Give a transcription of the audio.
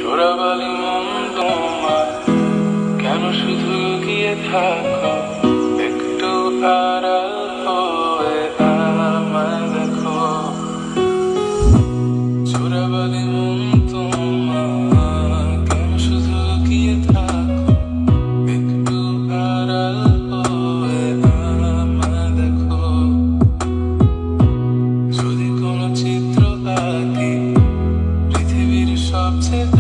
চোরাবালি মন তোমার কেন শুধু লুকিয়ে থাকো, একটু আড়াল হয়ে আমায় দেখো। চোরাবালি মন তোমার কেন শুধু লুকিয়ে থাকো, একটু আড়াল হয়ে আমায় দেখো। যদি কোনো চিত্র আঁকি পৃথিবীর সবচেয়ে